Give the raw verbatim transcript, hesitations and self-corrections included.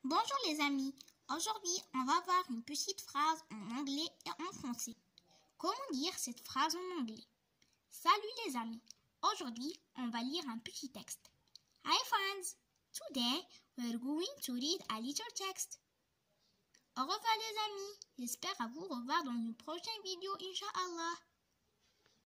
Bonjour les amis, aujourd'hui on va voir une petite phrase en anglais et en français. Comment dire cette phrase en anglais? Salut les amis, aujourd'hui on va lire un petit texte. Hi friends, today we're going to read a little text. Au revoir les amis, j'espère à vous revoir dans une prochaine vidéo Inch'Allah.